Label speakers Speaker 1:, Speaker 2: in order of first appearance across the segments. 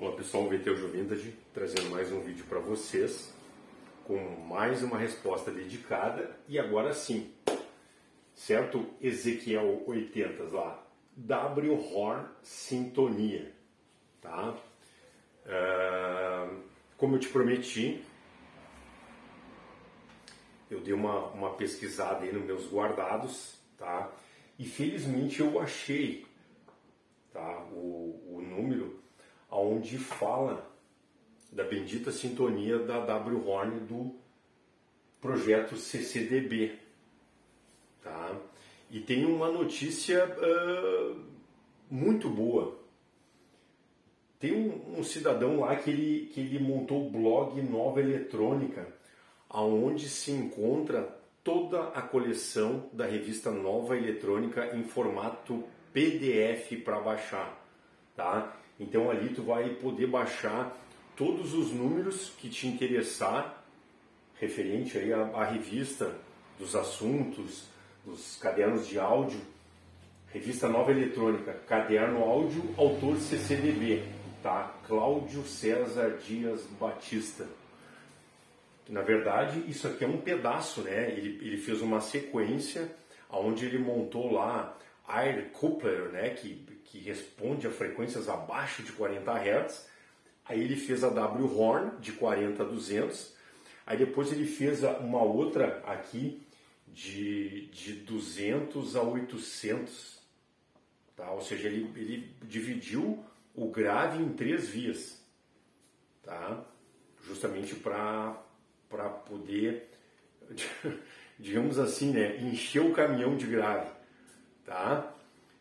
Speaker 1: Olá pessoal, VTUJ Vintage trazendo mais um vídeo para vocês com mais uma resposta dedicada e agora sim, certo? Ezequiel 80 lá, W Horn Sintonia, tá? Como eu te prometi, eu dei uma pesquisada aí nos meus guardados, tá? E felizmente eu achei, tá? O número onde fala da bendita sintonia da W Horn do projeto CCDB, tá? E tem uma notícia muito boa. Tem um cidadão lá que ele montou o blog Nova Eletrônica, aonde se encontra toda a coleção da revista Nova Eletrônica em formato PDF para baixar, tá? Então ali tu vai poder baixar todos os números que te interessar, referente aí à revista, dos assuntos, dos cadernos de áudio, revista Nova Eletrônica, caderno áudio, autor CCDB, tá? Cláudio César Dias Batista. Na verdade, isso aqui é um pedaço, né? Ele fez uma sequência onde ele montou lá Air Coupler, né? Que responde a frequências abaixo de 40 Hz. Aí ele fez a W Horn de 40 a 200. Aí depois ele fez uma outra aqui de 200 a 800. Tá? Ou seja, ele dividiu o grave em 3 vias. Tá? Justamente para poder, digamos assim, né, encher o caminhão de grave, tá?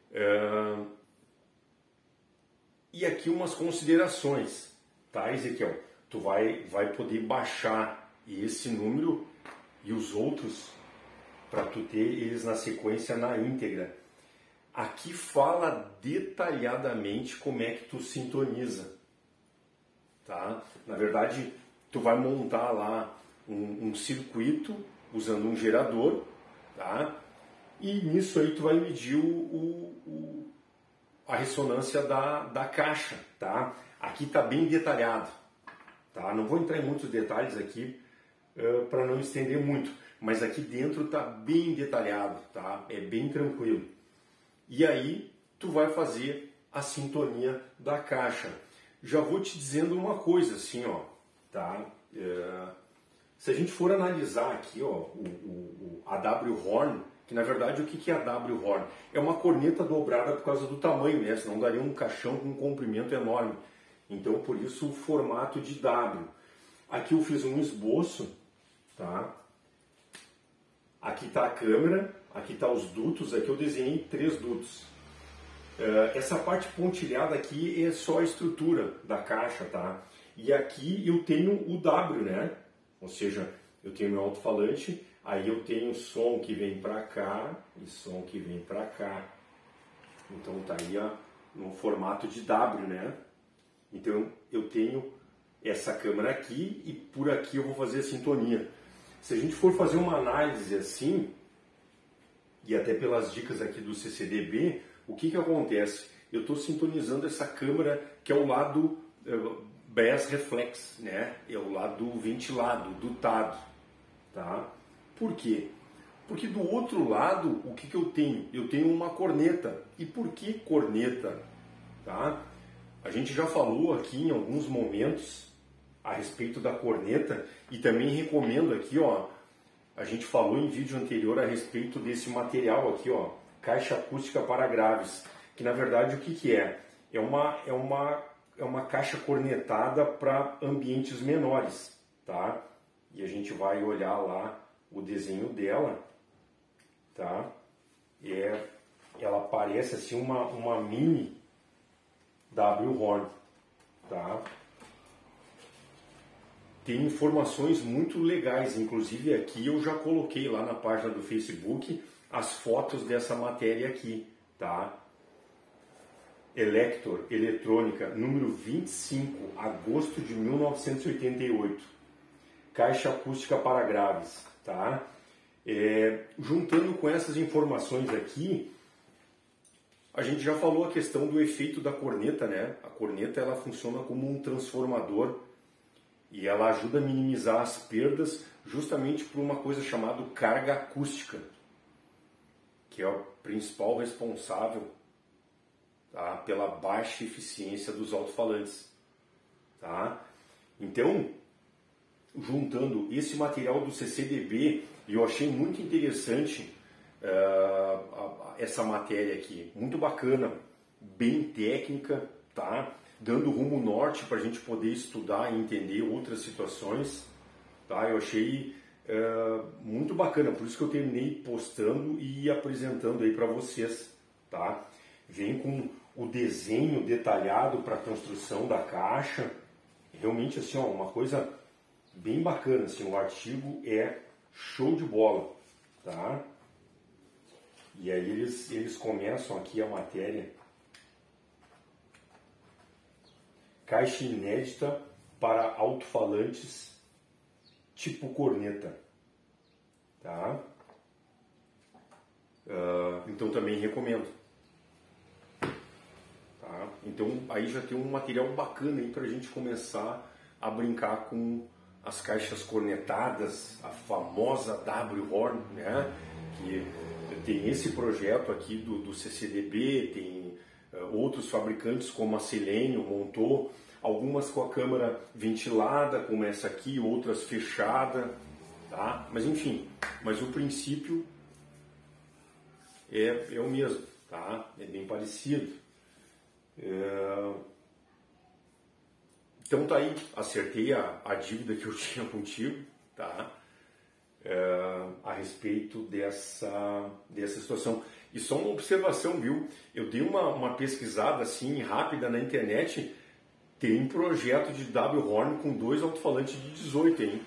Speaker 1: E aqui umas considerações, tá, Ezequiel? Tu vai poder baixar esse número e os outros para tu ter eles na sequência na íntegra. Aqui fala detalhadamente como é que tu sintoniza, tá? Na verdade, tu vai montar lá um circuito usando um gerador, tá? E nisso aí tu vai medir a ressonância da caixa, tá? Aqui está bem detalhado, tá? Não vou entrar em muitos detalhes aqui para não estender muito, mas aqui dentro está bem detalhado, tá? É bem tranquilo. E aí tu vai fazer a sintonia da caixa. Já vou te dizendo uma coisa assim, ó, tá? Se a gente for analisar aqui, ó, a W Horn, que na verdade o que é a W Horn? É uma corneta dobrada por causa do tamanho, né? Senão daria um caixão com um comprimento enorme. Então por isso o formato de W. Aqui eu fiz um esboço, tá? Aqui está a câmera, aqui está os dutos, aqui eu desenhei 3 dutos. Essa parte pontilhada aqui é só a estrutura da caixa, tá? E aqui eu tenho o W, né? Ou seja, eu tenho meu alto-falante, aí eu tenho som que vem para cá e som que vem para cá. Então tá aí no formato de W, né? Então eu tenho essa câmera aqui e por aqui eu vou fazer a sintonia. Se a gente for fazer uma análise assim, e até pelas dicas aqui do CCDB, o que acontece? Eu estou sintonizando essa câmera que é o lado Bass Reflex, né? É o lado ventilado, dutado, tá? Por quê? Porque do outro lado, o que eu tenho? Eu tenho uma corneta. E por que corneta? Tá? A gente já falou aqui em alguns momentos a respeito da corneta e também recomendo aqui, ó, a gente falou em vídeo anterior a respeito desse material aqui, ó, caixa acústica para graves, que na verdade o que é? É uma caixa cornetada para ambientes menores, tá? E a gente vai olhar lá o desenho dela, tá? Ela parece assim uma mini W Horn, tá? Tem informações muito legais, inclusive aqui eu já coloquei lá na página do Facebook as fotos dessa matéria aqui, tá? Elector, eletrônica, número 25, agosto de 1988. Caixa acústica para graves, tá? Juntando com essas informações aqui, A gente já falou a questão do efeito da corneta, né? A corneta ela funciona como um transformador e ela ajuda a minimizar as perdas justamente por uma coisa chamada carga acústica, que é o principal responsável, tá, pela baixa eficiência dos alto-falantes. Tá? Então, juntando esse material do CCDB, eu achei muito interessante essa matéria aqui, muito bacana, bem técnica, tá? Dando rumo norte para a gente poder estudar e entender outras situações. Tá? Eu achei muito bacana, por isso que eu terminei postando e apresentando aí para vocês. Tá? Vem com o desenho detalhado para a construção da caixa, realmente assim, ó, uma coisa bem bacana, assim, o artigo é show de bola. Tá? E aí eles começam aqui a matéria. Caixa inédita para alto-falantes tipo corneta. Tá? Então também recomendo. Tá? Então aí já tem um material bacana aí para a gente começar a brincar com as caixas cornetadas, a famosa W-Horn, né? Que tem esse projeto aqui do CCDB, tem outros fabricantes como a Selenium montou, algumas com a câmara ventilada, como essa aqui, outras fechada, tá? Mas enfim, mas o princípio é o mesmo, tá? É bem parecido. Então tá aí, acertei a dívida que eu tinha contigo, tá? A respeito dessa situação. E só uma observação, viu? Eu dei uma pesquisada assim rápida na internet, tem um projeto de W-Horn com 2 alto-falantes de 18, hein?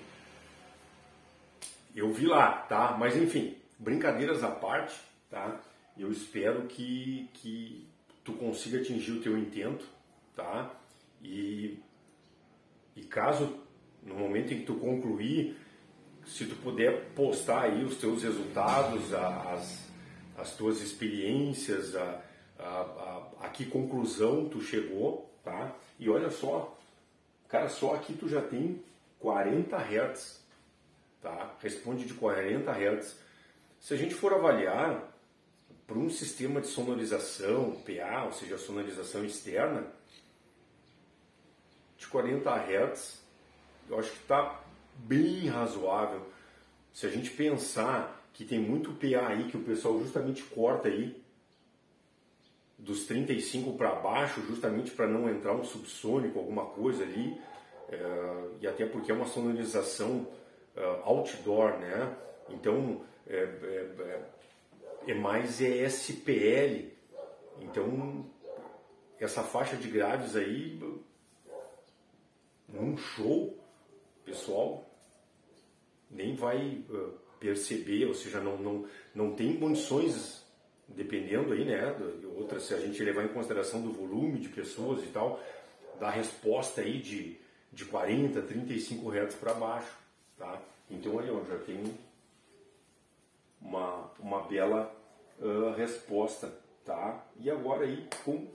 Speaker 1: Eu vi lá, tá? Mas enfim, brincadeiras à parte, tá? Eu espero que tu consiga atingir o teu intento, tá? E caso, no momento em que tu concluir, se tu puder postar aí os teus resultados, as tuas experiências, a que conclusão tu chegou, tá? E olha só, cara, só aqui tu já tem 40 Hz, tá? Responde de 40 Hz. Se a gente for avaliar para um sistema de sonorização, PA, ou seja, sonorização externa, de 40 Hz, eu acho que está bem razoável. Se a gente pensar que tem muito PA aí que o pessoal justamente corta aí dos 35 para baixo, justamente para não entrar um subsônico, alguma coisa ali, e até porque é uma sonorização outdoor, né? Então é mais SPL. Então essa faixa de graves aí num show, pessoal nem vai perceber, ou seja, não tem condições, dependendo aí, né, de outras, se a gente levar em consideração do volume de pessoas e tal, da resposta aí de 40, 35 Hz para baixo, tá? Então ali ó, já tem uma bela resposta, tá? E agora aí com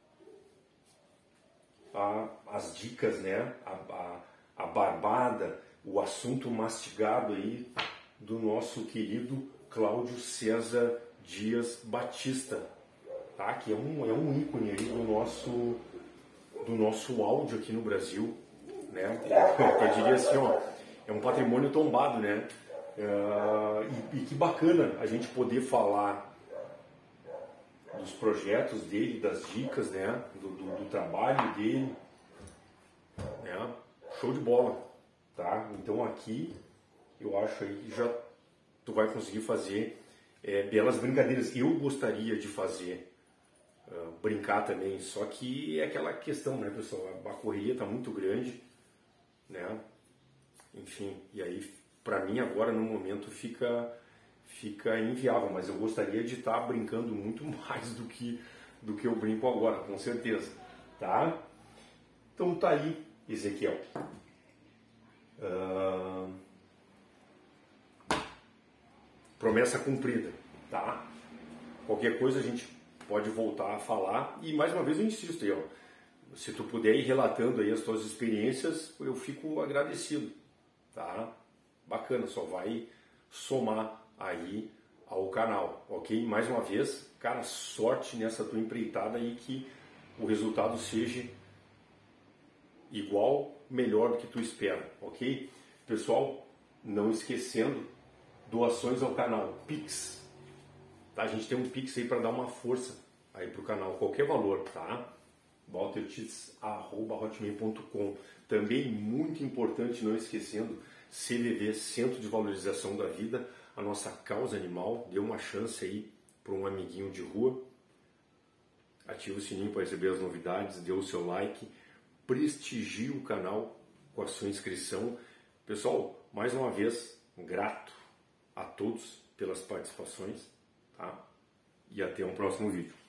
Speaker 1: as dicas, né, a barbada, o assunto mastigado aí do nosso querido Cláudio César Dias Batista, tá? Que é um ícone aí do nosso áudio aqui no Brasil, né? Eu diria assim, ó, é um patrimônio tombado, né? E que bacana a gente poder falar dos projetos dele, das dicas, né? Do trabalho dele, né? Show de bola, tá? Então aqui eu acho aí que já tu vai conseguir fazer belas brincadeiras. Eu gostaria de fazer brincar também, só que é aquela questão, né, pessoal? A correria está muito grande, né? Enfim, e aí para mim agora no momento fica inviável, mas eu gostaria de estar brincando muito mais do que eu brinco agora, com certeza, tá? Então tá aí, Ezequiel. Promessa cumprida, tá? Qualquer coisa a gente pode voltar a falar. E mais uma vez eu insisto aí, ó, se tu puder ir relatando aí as tuas experiências, eu fico agradecido, tá? Bacana, só vai somar aí ao canal, ok? Mais uma vez, cara, sorte nessa tua empreitada aí, que o resultado seja igual, melhor do que tu espera, ok? Pessoal, não esquecendo, doações ao canal, Pix, tá? A gente tem um Pix aí para dar uma força aí pro canal, qualquer valor, tá? waltertits@hotmail.com. Também muito importante, não esquecendo, CVV, Centro de Valorização da Vida, a nossa causa animal. Dê uma chance aí para um amiguinho de rua. Ativa o sininho para receber as novidades, dê o seu like, prestigie o canal com a sua inscrição. Pessoal, mais uma vez, grato a todos pelas participações, tá? E até um próximo vídeo.